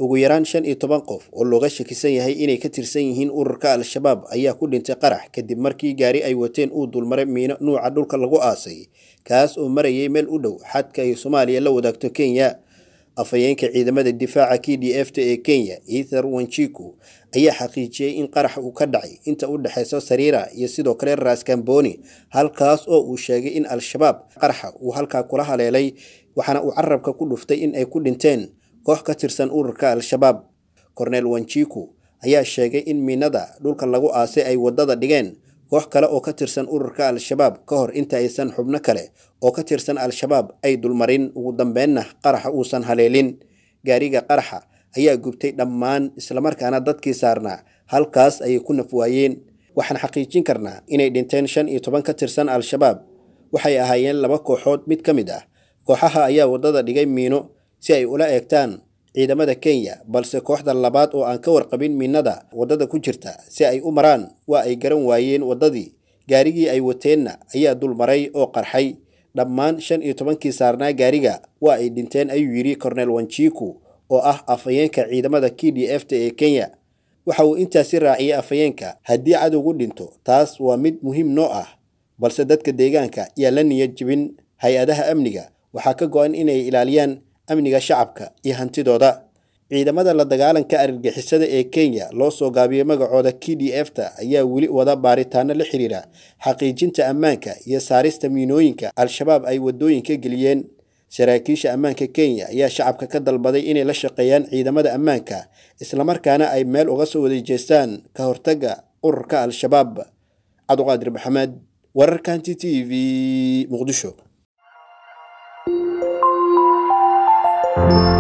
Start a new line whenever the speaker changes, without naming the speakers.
ugu yaraan 15 qof oo looga shakisan yahay inay ka tirsan yihiin ururka Al-Shabaab ayaa ku dhintay qarax kadib markii gaari ay wateen uu dulmaray miino nuuca dhulka lagu aasay kaas oo marayay meel u dhow xadka ay Soomaaliya la wadaagto Kenya. afayeenka ciidamada difaaca KDF ee Kenya Ether Wanjiku ayaa xaqiijiyay in qarax uu ka dhacay inta u dhaxaysa Sariira iyo sidoo kale Ras Kamboni, halkaas oo uu sheegay in Al-Shabaab qaraxa uu halka kula haleelay waxaana uu carabka ku dhuftay in ay ku dhinteen koox ka tirsan ururka Al-Shabaab. Cornel Wanjiku ayaa sheegay in miinada dhulka lagu aasay ay wadada dhigeen koox kale oo ka tirsan ururka Al-Shabaab ka hor inta aysan xubno kale oo ka tirsan Al-Shabaab ay dulmarin, ugu dambeynna qaraxa uusan haleelin. gaariga qaraxa ayaa gubtay dhammaan isla markaana dadkii saarnaa halkaas ay ku nafwaayeen. waxaan xaqiijin karnaa inay dhinteen 15 ka tirsan Al-Shabaab. waxay ahaayeen laba kooxood mid ka mid ah kooxaha ayaa wadada dhigay miino si ay ula eegtaan ciidamada Kenya, balse kooxda labaad oo aan ka warqabin miinada wadada ku jirta si ay u maraan waa ay garan waayeen wadadii. gaarigii ay wateenna ayaa dulmaray oo qarxay. dhammaan 15kii saarnaa gaariga waa ay dhinteen ayuu yiri Cornel Wanjiku oo ah afayeenka ciidamada KDF ee Kenya. waxa uu intaasi raaciyay afayeenka, haddii cadowgu dhinto taas waa mid muhiim noo ah, balse dadka deegaanka ayaa la niyad jebin. hay-adaha amniga waxaa ka go'an inay ilaaliyaan amniga shacabka iyo hantidooda. ciidamada la dagaalanka argagixisada ee Kenya loo soo gaabiyay magacooda KDF ayaa weli wada baaritaano la xiriira xaqiijinta ammaanka iyo saarista miinooyinka Al-Shabaab ay wadooyinka geliyeen. saraakiisha ammaanka Kenya ayaa shacabka ka dalbaday inay la shaqeeyaan ciidamada ammaanka isla markaana ay meel uga soo wadeejeestaan ka hortagga ururka Al-Shabaab. Cabduqaadir Maxamed, wararka TV, Muqdisho.